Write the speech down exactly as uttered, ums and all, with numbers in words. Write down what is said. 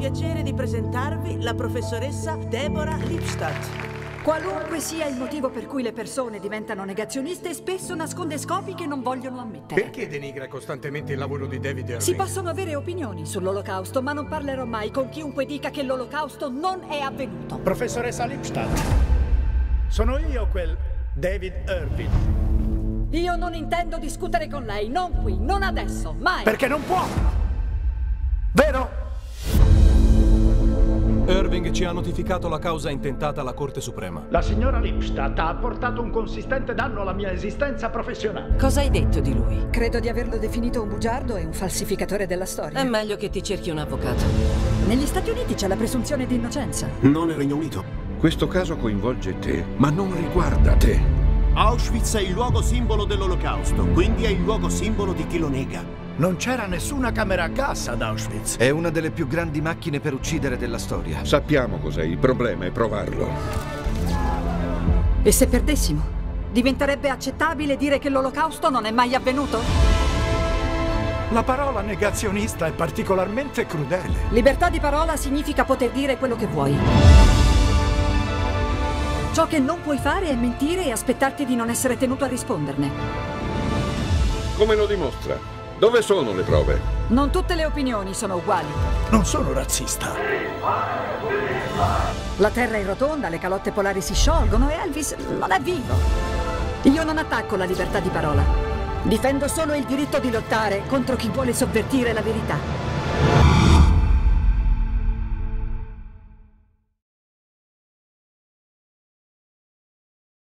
piacere di presentarvi la professoressa Deborah Lipstadt. Qualunque sia il motivo per cui le persone diventano negazioniste, spesso nasconde scopi che non vogliono ammettere. Perché denigra costantemente il lavoro di David Irving? Si possono avere opinioni sull'Olocausto, ma non parlerò mai con chiunque dica che l'Olocausto non è avvenuto. Professoressa Lipstadt, sono io quel David Irving. Io non intendo discutere con lei, non qui, non adesso, mai. Perché non può, vero? Irving ci ha notificato la causa intentata alla Corte Suprema. La signora Lipstadt ha portato un consistente danno alla mia esistenza professionale. Cosa hai detto di lui? Credo di averlo definito un bugiardo e un falsificatore della storia. È meglio che ti cerchi un avvocato. Negli Stati Uniti c'è la presunzione di innocenza. Non nel Regno Unito. Questo caso coinvolge te, ma non riguarda te. Auschwitz è il luogo simbolo dell'Olocausto, quindi è il luogo simbolo di chi lo nega. Non c'era nessuna camera a gas ad Auschwitz. È una delle più grandi macchine per uccidere della storia. Sappiamo cos'è, il problema è provarlo. E se perdessimo? Diventerebbe accettabile dire che l'Olocausto non è mai avvenuto? La parola negazionista è particolarmente crudele. Libertà di parola significa poter dire quello che vuoi. Ciò che non puoi fare è mentire e aspettarti di non essere tenuto a risponderne. Come lo dimostra? Dove sono le prove? Non tutte le opinioni sono uguali. Non sono razzista. La Terra è rotonda, le calotte polari si sciolgono e Elvis non è vivo. Io non attacco la libertà di parola. Difendo solo il diritto di lottare contro chi vuole sovvertire la verità.